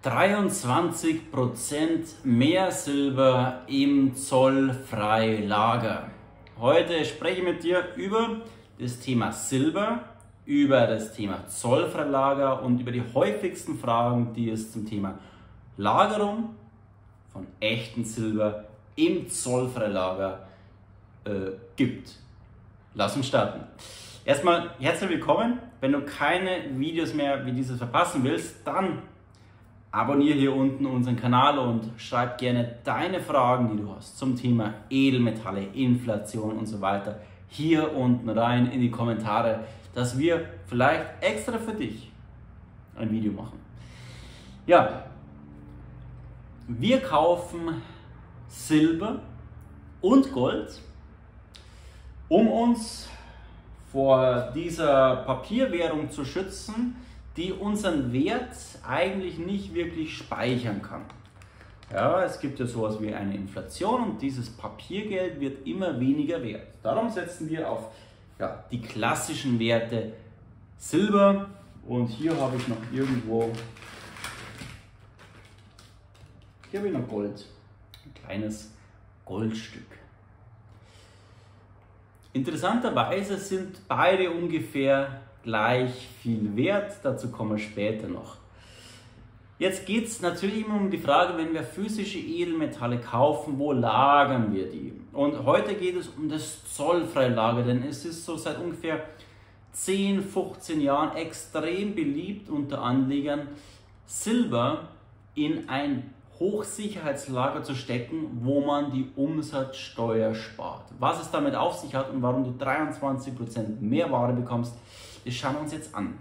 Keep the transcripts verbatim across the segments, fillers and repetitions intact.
dreiundzwanzig Prozent mehr Silber im Zollfreilager. Heute spreche ich mit dir über das Thema Silber, über das Thema Zollfreilager und über die häufigsten Fragen, die es zum Thema Lagerung von echtem Silber im Zollfreilager äh, gibt. Lass uns starten. Erstmal herzlich willkommen. Wenn du keine Videos mehr wie dieses verpassen willst, dann abonniere hier unten unseren Kanal und schreib gerne deine Fragen, die du hast zum Thema Edelmetalle, Inflation und so weiter hier unten rein in die Kommentare, dass wir vielleicht extra für dich ein Video machen. Ja, wir kaufen Silber und Gold, um uns vor dieser Papierwährung zu schützen, die unseren Wert eigentlich nicht wirklich speichern kann. Ja, es gibt ja sowas wie eine Inflation und dieses Papiergeld wird immer weniger wert. Darum setzen wir auf ja, die klassischen Werte Silber, und hier habe ich noch irgendwo, hier habe ich noch Gold, ein kleines Goldstück. Interessanterweise sind beide ungefähr gleich viel wert, dazu kommen wir später noch. Jetzt geht es natürlich immer um die Frage, wenn wir physische Edelmetalle kaufen, wo lagern wir die? Und heute geht es um das Zollfreilager, denn es ist so seit ungefähr zehn, fünfzehn Jahren extrem beliebt unter Anlegern, Silber in ein Hochsicherheitslager zu stecken, wo man die Umsatzsteuer spart. Was es damit auf sich hat und warum du dreiundzwanzig Prozent mehr Ware bekommst, das schauen wir uns jetzt an.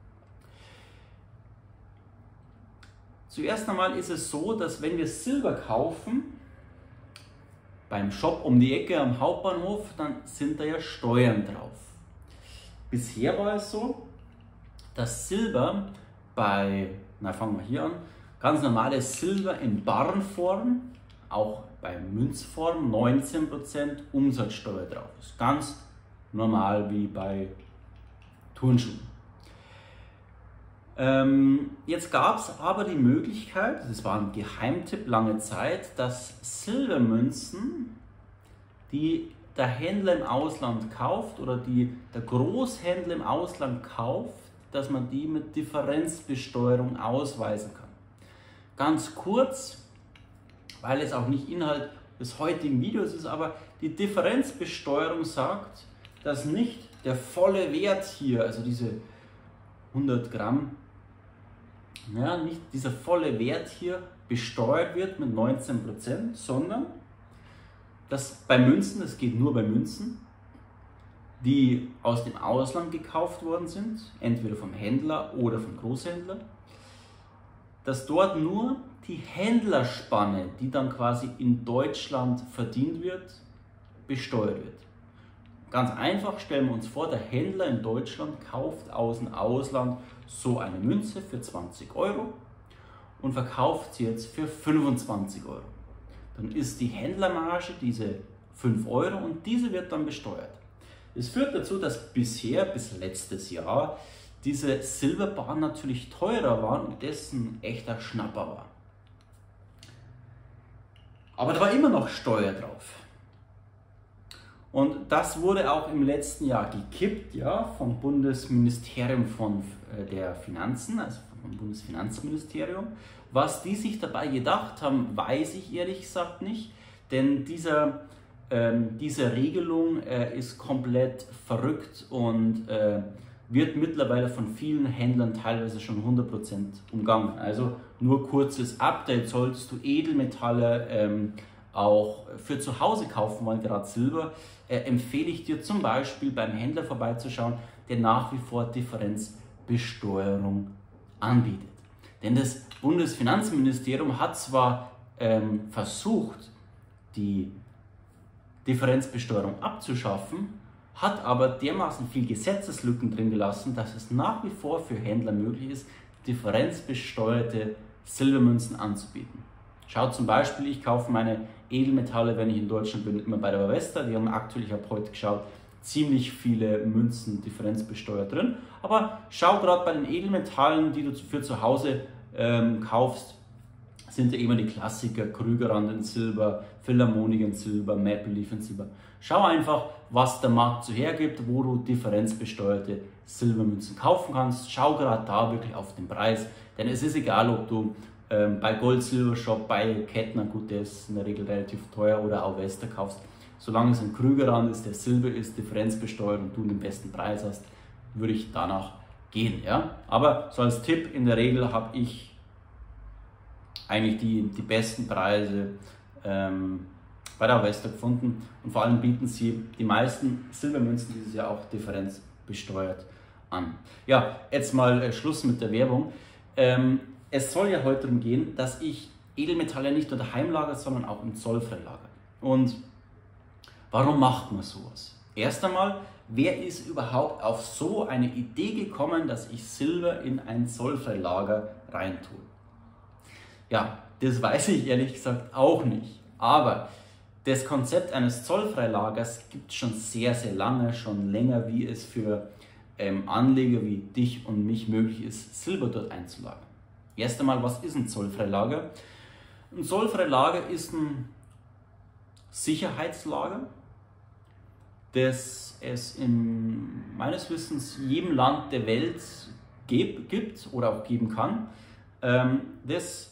Zuerst einmal ist es so, dass wenn wir Silber kaufen, beim Shop um die Ecke am Hauptbahnhof, dann sind da ja Steuern drauf. Bisher war es so, dass Silber bei, na fangen wir hier an, ganz normales Silber in Barrenform, auch bei Münzform, neunzehn Prozent Umsatzsteuer drauf ist. Ganz normal wie bei Turnschuhen. Ähm, jetzt gab es aber die Möglichkeit, das war ein Geheimtipp lange Zeit, dass Silbermünzen, die der Händler im Ausland kauft oder die der Großhändler im Ausland kauft, dass man die mit Differenzbesteuerung ausweisen kann. Ganz kurz, weil es auch nicht Inhalt des heutigen Videos ist, aber die Differenzbesteuerung sagt, dass nicht der volle Wert hier, also diese hundert Gramm, ja, nicht dieser volle Wert hier besteuert wird mit neunzehn Prozent, sondern dass bei Münzen, das geht nur bei Münzen, die aus dem Ausland gekauft worden sind, entweder vom Händler oder vom Großhändler, dass dort nur die Händlerspanne, die dann quasi in Deutschland verdient wird, besteuert wird. Ganz einfach stellen wir uns vor, der Händler in Deutschland kauft aus dem Ausland so eine Münze für zwanzig Euro und verkauft sie jetzt für fünfundzwanzig Euro. Dann ist die Händlermarge diese fünf Euro und diese wird dann besteuert. Es führt dazu, dass bisher, bis letztes Jahr, diese Silberbaren natürlich teurer waren und dessen echter Schnapper war. Aber da war immer noch Steuer drauf. Und das wurde auch im letzten Jahr gekippt, ja, vom Bundesministerium von äh, der Finanzen, also vom Bundesfinanzministerium. Was die sich dabei gedacht haben, weiß ich ehrlich gesagt nicht, denn dieser, ähm, diese Regelung äh, ist komplett verrückt und äh, wird mittlerweile von vielen Händlern teilweise schon hundert Prozent umgangen. Also nur kurzes Update: Solltest du Edelmetalle ähm, auch für zu Hause kaufen wollen, gerade Silber, äh, empfehle ich dir zum Beispiel beim Händler vorbeizuschauen, der nach wie vor Differenzbesteuerung anbietet. Denn das Bundesfinanzministerium hat zwar ähm, versucht, die Differenzbesteuerung abzuschaffen, hat aber dermaßen viel Gesetzeslücken drin gelassen, dass es nach wie vor für Händler möglich ist, differenzbesteuerte Silbermünzen anzubieten. Schaut zum Beispiel, ich kaufe meine Edelmetalle, wenn ich in Deutschland bin, immer bei der Vavesta. Die haben aktuell, ich habe heute geschaut, ziemlich viele Münzen differenzbesteuert drin. Aber schau gerade bei den Edelmetallen, die du für zu Hause ähm, kaufst, sind ja immer die Klassiker, Krügerrand in Silber, Philharmonic in Silber, Maple Leaf in Silber. Schau einfach, was der Markt so hergibt, wo du differenzbesteuerte Silbermünzen kaufen kannst. Schau gerade da wirklich auf den Preis, denn es ist egal, ob du ähm, bei Gold Silver Shop, bei Kettner, gut, der ist in der Regel relativ teuer, oder auch Wester kaufst. Solange es ein Krügerrand ist, der Silber ist, differenzbesteuert und du den besten Preis hast, würde ich danach gehen. Ja? Aber so als Tipp, in der Regel habe ich eigentlich die, die besten Preise ähm, bei der Wester gefunden, und vor allem bieten sie die meisten Silbermünzen dieses Jahr auch differenzbesteuert an. Ja, jetzt mal äh, Schluss mit der Werbung. Ähm, es soll ja heute darum gehen, dass ich Edelmetalle nicht nur daheim lagere, sondern auch im Zollfrei lagere. Und warum macht man sowas? Erst einmal, wer ist überhaupt auf so eine Idee gekommen, dass ich Silber in ein Zollfreilager reintue? Ja, das weiß ich ehrlich gesagt auch nicht. Aber das Konzept eines Zollfreilagers gibt es schon sehr, sehr lange, schon länger, wie es für ähm, Anleger wie dich und mich möglich ist, Silber dort einzulagern. Erst einmal, was ist ein Zollfreilager? Ein Zollfreilager ist ein Sicherheitslager, das es in meines Wissens jedem Land der Welt gibt oder auch geben kann, ähm, das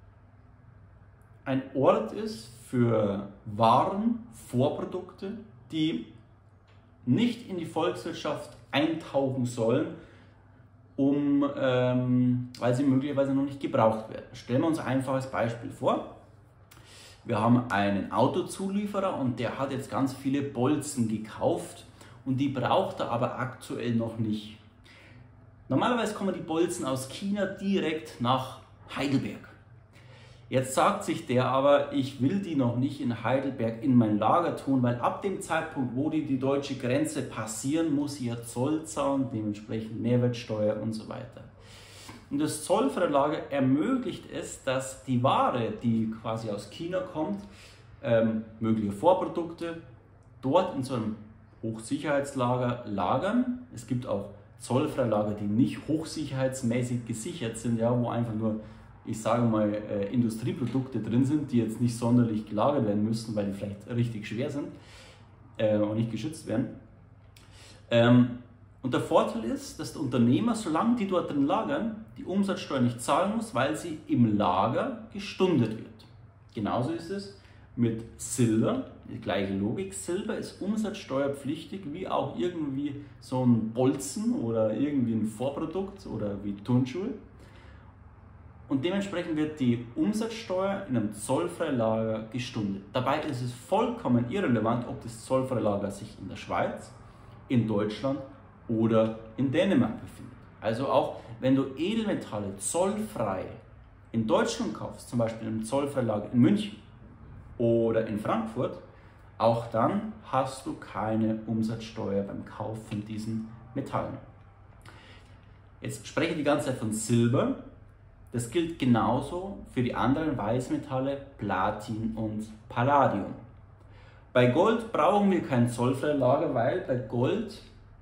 ein Ort ist für Waren, Vorprodukte, die nicht in die Volkswirtschaft eintauchen sollen, um, ähm, weil sie möglicherweise noch nicht gebraucht werden. Stellen wir uns ein einfaches Beispiel vor. Wir haben einen Autozulieferer und der hat jetzt ganz viele Bolzen gekauft und die braucht er aber aktuell noch nicht. Normalerweise kommen die Bolzen aus China direkt nach Heidelberg. Jetzt sagt sich der aber, ich will die noch nicht in Heidelberg in mein Lager tun, weil ab dem Zeitpunkt, wo die die deutsche Grenze passieren, muss ich ja Zoll zahlen, dementsprechend Mehrwertsteuer und so weiter. Und das Zollfreilager ermöglicht es, dass die Ware, die quasi aus China kommt, ähm, mögliche Vorprodukte, dort in so einem Hochsicherheitslager lagern. Es gibt auch Zollfreilager, die nicht hochsicherheitsmäßig gesichert sind, ja, wo einfach nur, ich sage mal, äh, Industrieprodukte drin sind, die jetzt nicht sonderlich gelagert werden müssen, weil die vielleicht richtig schwer sind äh, und nicht geschützt werden. Ähm, und der Vorteil ist, dass der Unternehmer, solange die dort drin lagern, die Umsatzsteuer nicht zahlen muss, weil sie im Lager gestundet wird. Genauso ist es mit Silber, die gleiche Logik. Silber ist umsatzsteuerpflichtig, wie auch irgendwie so ein Bolzen oder irgendwie ein Vorprodukt oder wie Turnschuhe. Und dementsprechend wird die Umsatzsteuer in einem Zollfreilager gestundet. Dabei ist es vollkommen irrelevant, ob das Zollfreilager sich in der Schweiz, in Deutschland oder in Dänemark befindet. Also auch wenn du Edelmetalle zollfrei in Deutschland kaufst, zum Beispiel im Zollfreilager in München oder in Frankfurt, auch dann hast du keine Umsatzsteuer beim Kauf von diesen Metallen. Jetzt spreche ich die ganze Zeit von Silber. Das gilt genauso für die anderen Weißmetalle Platin und Palladium. Bei Gold brauchen wir kein Zollfreilager, weil bei Gold,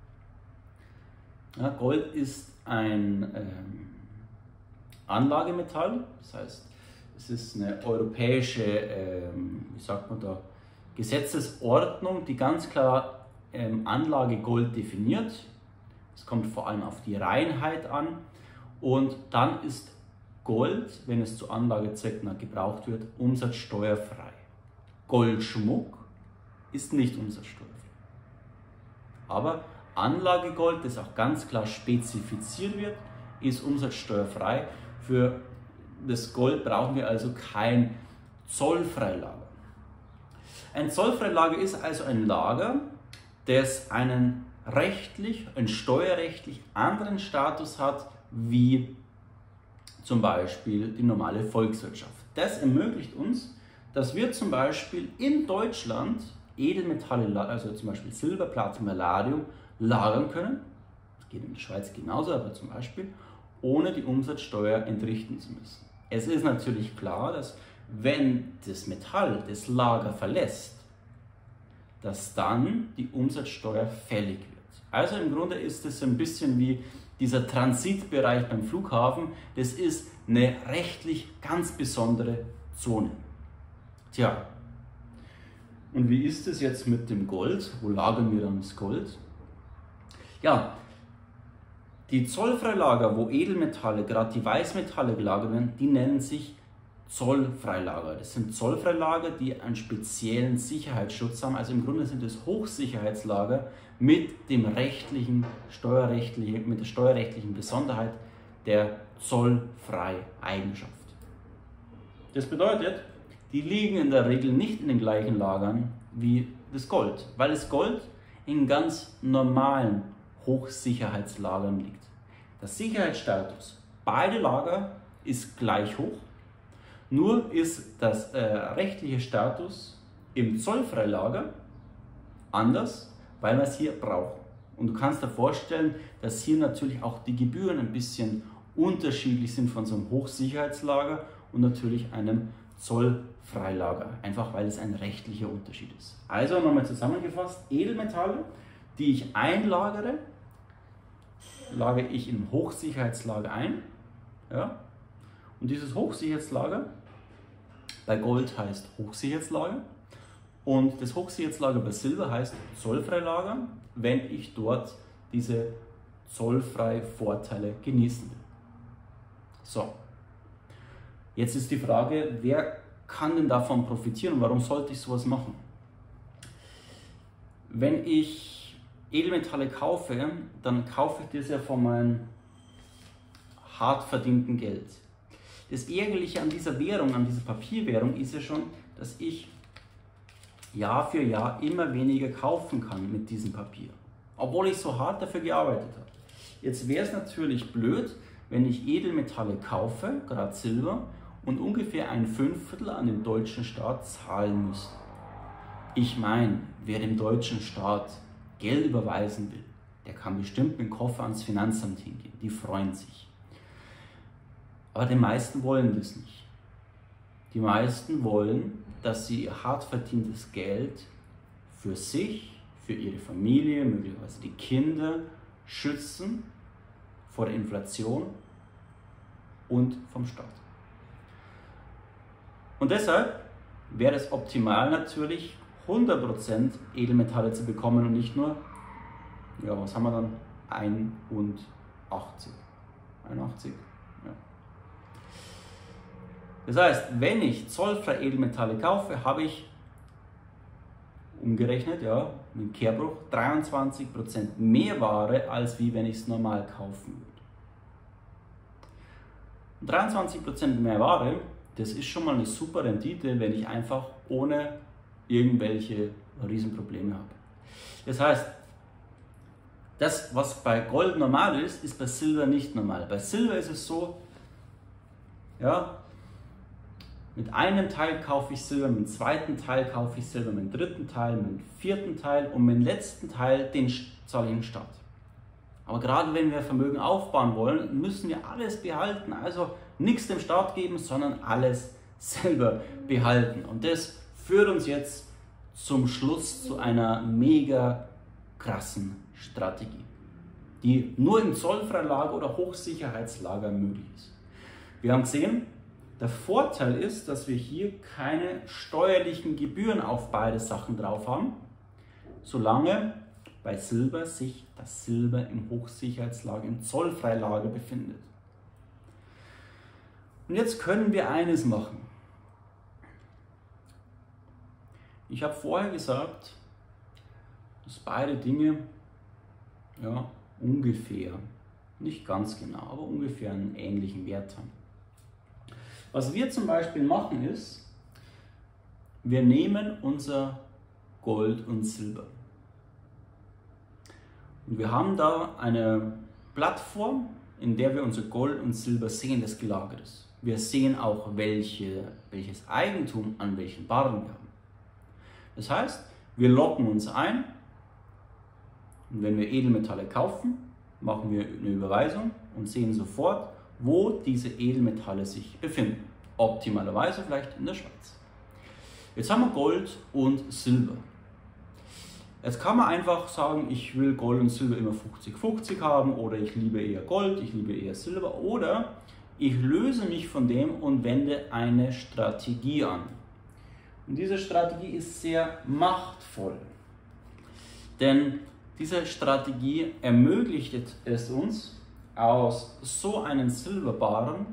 ja, Gold ist ein ähm, Anlagemetall, das heißt, es ist eine europäische, ähm, wie sagt man da, Gesetzesordnung, die ganz klar ähm, Anlage Gold definiert. Es kommt vor allem auf die Reinheit an und dann ist Gold, wenn es zu Anlagezwecken gebraucht wird, umsatzsteuerfrei. Goldschmuck ist nicht umsatzsteuerfrei. Aber Anlagegold, das auch ganz klar spezifiziert wird, ist umsatzsteuerfrei. Für das Gold brauchen wir also kein Zollfreilager. Ein Zollfreilager ist also ein Lager, das einen rechtlich, einen steuerrechtlich anderen Status hat, wie zum Beispiel die normale Volkswirtschaft. Das ermöglicht uns, dass wir zum Beispiel in Deutschland Edelmetalle, also zum Beispiel Silber, Platin, Palladium, lagern können. Das geht in der Schweiz genauso, aber zum Beispiel ohne die Umsatzsteuer entrichten zu müssen. Es ist natürlich klar, dass wenn das Metall das Lager verlässt, dass dann die Umsatzsteuer fällig wird. Also im Grunde ist es ein bisschen wie dieser Transitbereich beim Flughafen, das ist eine rechtlich ganz besondere Zone. Tja, und wie ist es jetzt mit dem Gold? Wo lagern wir dann das Gold? Ja, die Zollfreilager, wo Edelmetalle, gerade die Weißmetalle gelagert werden, die nennen sich Zollfreilager. Das sind Zollfreilager, die einen speziellen Sicherheitsschutz haben. Also im Grunde sind es Hochsicherheitslager mit dem rechtlichen, steuerrechtlichen, mit der steuerrechtlichen Besonderheit der Zollfreieigenschaft. Das bedeutet, die liegen in der Regel nicht in den gleichen Lagern wie das Gold, weil das Gold in ganz normalen Hochsicherheitslagern liegt. Der Sicherheitsstatus beider Lager ist gleich hoch, nur ist das äh, rechtliche Status im Zollfreilager anders, weil man es hier braucht. Und du kannst dir vorstellen, dass hier natürlich auch die Gebühren ein bisschen unterschiedlich sind von so einem Hochsicherheitslager und natürlich einem Zollfreilager, einfach weil es ein rechtlicher Unterschied ist. Also nochmal zusammengefasst, Edelmetalle, die ich einlagere, lagere ich in Hochsicherheitslager ein. Ja? Und dieses Hochsicherheitslager bei Gold heißt Hochsicherheitslager und das Hochsicherheitslager bei Silber heißt Zollfreilager, wenn ich dort diese zollfreie Vorteile genießen will. So, jetzt ist die Frage, wer kann denn davon profitieren und warum sollte ich sowas machen? Wenn ich Edelmetalle kaufe, dann kaufe ich das ja von meinem hart verdienten Geld. Das Ärgerliche an dieser Währung, an dieser Papierwährung ist ja schon, dass ich Jahr für Jahr immer weniger kaufen kann mit diesem Papier, obwohl ich so hart dafür gearbeitet habe. Jetzt wäre es natürlich blöd, wenn ich Edelmetalle kaufe, gerade Silber, und ungefähr ein Fünftel an den deutschen Staat zahlen müsste. Ich meine, wer dem deutschen Staat Geld überweisen will, der kann bestimmt mit dem Koffer ans Finanzamt hingehen, die freuen sich. Aber die meisten wollen das nicht. Die meisten wollen, dass sie ihr hart verdientes Geld für sich, für ihre Familie, möglicherweise die Kinder schützen vor der Inflation und vom Staat. Und deshalb wäre es optimal natürlich, hundert Prozent Edelmetalle zu bekommen und nicht nur, ja, was haben wir dann? einundachtzig. einundachtzig, ja. Das heißt, wenn ich zollfrei Edelmetalle kaufe, habe ich umgerechnet, ja, mit Kehrbruch, dreiundzwanzig Prozent mehr Ware, als wie wenn ich es normal kaufen würde. Und dreiundzwanzig Prozent mehr Ware, das ist schon mal eine super Rendite, wenn ich einfach ohne irgendwelche Riesenprobleme habe. Das heißt, das, was bei Gold normal ist, ist bei Silber nicht normal. Bei Silber ist es so, ja, mit einem Teil kaufe ich Silber, mit dem zweiten Teil kaufe ich Silber, mit dem dritten Teil, mit dem vierten Teil und mit dem letzten Teil den zahle ich den Staat. Aber gerade wenn wir Vermögen aufbauen wollen, müssen wir alles behalten. Also nichts dem Staat geben, sondern alles selber behalten. Und das führt uns jetzt zum Schluss zu einer mega krassen Strategie, die nur im Zollfreilager oder Hochsicherheitslager möglich ist. Wir haben gesehen, der Vorteil ist, dass wir hier keine steuerlichen Gebühren auf beide Sachen drauf haben, solange bei Silber sich das Silber im Hochsicherheitslager, im Zollfreilager befindet. Und jetzt können wir eines machen. Ich habe vorher gesagt, dass beide Dinge ja, ungefähr, nicht ganz genau, aber ungefähr einen ähnlichen Wert haben. Was wir zum Beispiel machen ist, wir nehmen unser Gold und Silber. Und wir haben da eine Plattform, in der wir unser Gold und Silber sehen, das gelagert ist. Wir sehen auch, welche, welches Eigentum an welchen Barren wir haben. Das heißt, wir loggen uns ein und wenn wir Edelmetalle kaufen, machen wir eine Überweisung und sehen sofort, wo diese Edelmetalle sich befinden. Optimalerweise vielleicht in der Schweiz. Jetzt haben wir Gold und Silber. Jetzt kann man einfach sagen, ich will Gold und Silber immer fünfzig fünfzig haben oder ich liebe eher Gold, ich liebe eher Silber oder ich löse mich von dem und wende eine Strategie an. Und diese Strategie ist sehr machtvoll, denn diese Strategie ermöglicht es uns, aus so einen Silberbarren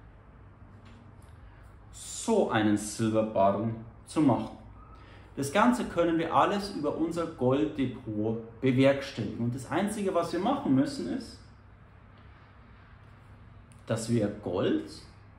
so einen Silberbarren zu machen. Das Ganze können wir alles über unser Golddepot bewerkstelligen. Und das Einzige, was wir machen müssen, ist, dass wir Gold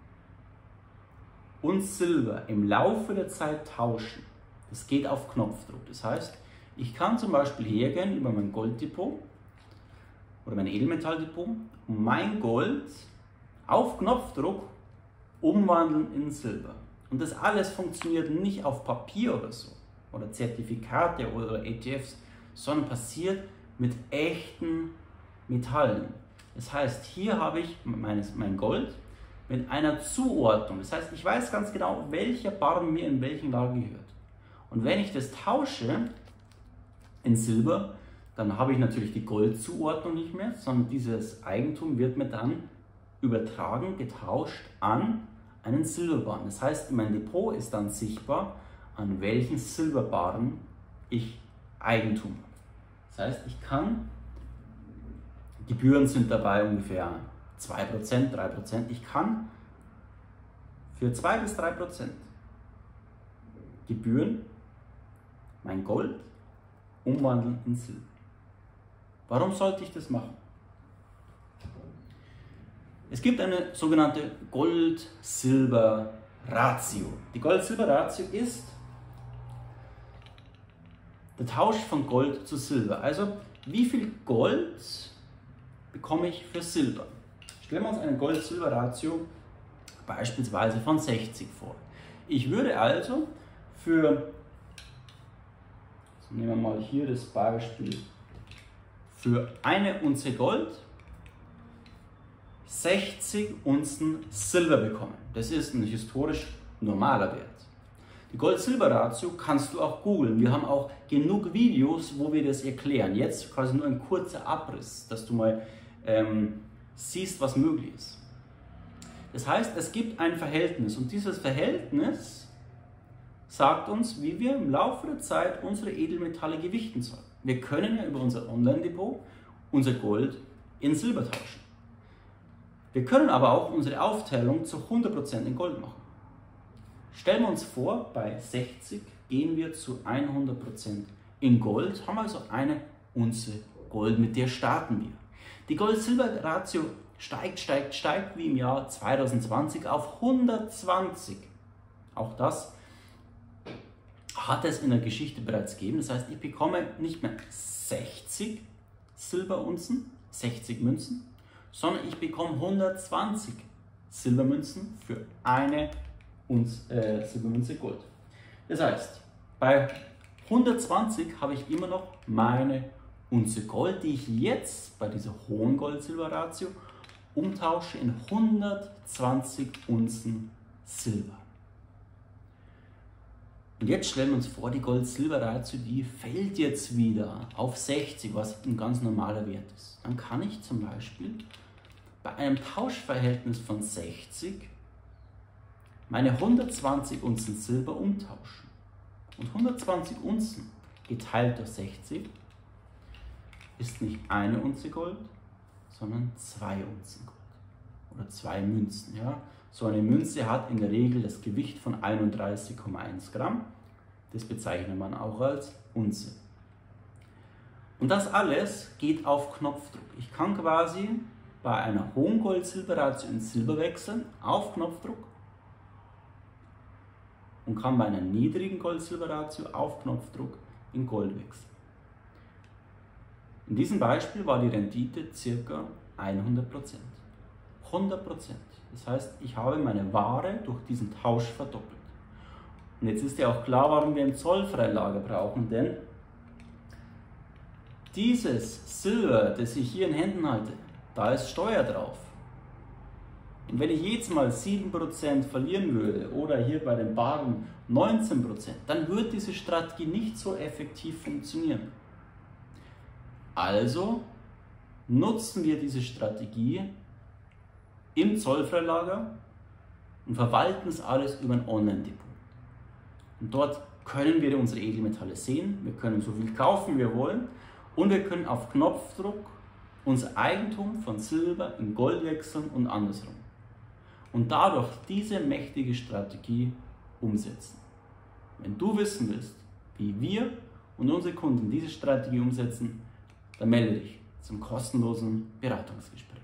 und Silber im Laufe der Zeit tauschen. Das geht auf Knopfdruck. Das heißt, ich kann zum Beispiel hergehen über mein Golddepot oder mein Edelmetalldepot und mein Gold auf Knopfdruck umwandeln in Silber. Und das alles funktioniert nicht auf Papier oder so, oder Zertifikate oder E T Fs, sondern passiert mit echten Metallen. Das heißt, hier habe ich meines, mein Gold mit einer Zuordnung. Das heißt, ich weiß ganz genau, welcher Barren mir in welchen Lager gehört. Und wenn ich das tausche in Silber, dann habe ich natürlich die Goldzuordnung nicht mehr, sondern dieses Eigentum wird mir dann übertragen, getauscht an einen Silberbarren. Das heißt, mein Depot ist dann sichtbar, an welchen Silberbarren ich Eigentum habe. Das heißt, ich kann, Gebühren sind dabei ungefähr zwei Prozent, drei Prozent, ich kann für zwei bis drei Prozent Gebühren mein Gold umwandeln in Silber. Warum sollte ich das machen? Es gibt eine sogenannte Gold-Silber-Ratio. Die Gold-Silber-Ratio ist der Tausch von Gold zu Silber. Also wie viel Gold bekomme ich für Silber? Stellen wir uns eine Gold-Silber-Ratio beispielsweise von sechzig vor. Ich würde also für, also nehmen wir mal hier das Beispiel, für eine Unze Gold sechzig Unzen Silber bekommen. Das ist ein historisch normaler Wert. Die Gold-Silber-Ratio kannst du auch googeln. Wir haben auch genug Videos, wo wir das erklären. Jetzt quasi nur ein kurzer Abriss, dass du mal ähm, siehst, was möglich ist. Das heißt, es gibt ein Verhältnis und dieses Verhältnis sagt uns, wie wir im Laufe der Zeit unsere Edelmetalle gewichten sollen. Wir können ja über unser Online-Depot unser Gold in Silber tauschen. Wir können aber auch unsere Aufteilung zu hundert Prozent in Gold machen. Stellen wir uns vor, bei sechzig gehen wir zu hundert Prozent in Gold, haben also eine Unze Gold, mit der starten wir. Die Gold-Silber-Ratio steigt, steigt, steigt wie im Jahr zweitausendzwanzig auf hundertzwanzig. Auch das hat es in der Geschichte bereits gegeben. Das heißt, ich bekomme nicht mehr sechzig Silberunzen, sechzig Münzen, sondern ich bekomme hundertzwanzig Silbermünzen für eine Unze, äh, Silbermünze Gold. Das heißt, bei hundertzwanzig habe ich immer noch meine Unze Gold, die ich jetzt bei dieser hohen Gold-Silber-Ratio umtausche in hundertzwanzig Unzen Silber. Und jetzt stellen wir uns vor, die Gold-Silber-Ratio, die fällt jetzt wieder auf sechzig, was ein ganz normaler Wert ist. Dann kann ich zum Beispiel bei einem Tauschverhältnis von sechzig meine hundertzwanzig Unzen Silber umtauschen. Und hundertzwanzig Unzen geteilt durch sechzig ist nicht eine Unze Gold, sondern zwei Unzen Gold. Oder zwei Münzen. Ja? So eine Münze hat in der Regel das Gewicht von einunddreißig Komma eins Gramm. Das bezeichnet man auch als Unze. Und das alles geht auf Knopfdruck. Ich kann quasi bei einer hohen Gold-Silber-Ratio in Silber wechseln, auf Knopfdruck. Und kann bei einer niedrigen Gold-Silber-Ratio auf Knopfdruck in Gold wechseln. In diesem Beispiel war die Rendite ca. hundert Prozent. hundert Prozent. Das heißt, ich habe meine Ware durch diesen Tausch verdoppelt. Und jetzt ist ja auch klar, warum wir ein Zollfreilager brauchen, denn dieses Silber, das ich hier in Händen halte, da ist Steuer drauf. Und wenn ich jetzt mal sieben Prozent verlieren würde oder hier bei den Barren neunzehn Prozent, dann würde diese Strategie nicht so effektiv funktionieren. Also nutzen wir diese Strategie im Zollfreilager und verwalten es alles über ein Online-Depot. Und dort können wir unsere Edelmetalle sehen, wir können so viel kaufen, wie wir wollen, und wir können auf Knopfdruck unser Eigentum von Silber in Gold wechseln und andersrum. Und dadurch diese mächtige Strategie umsetzen. Wenn du wissen willst, wie wir und unsere Kunden diese Strategie umsetzen, dann melde dich zum kostenlosen Beratungsgespräch.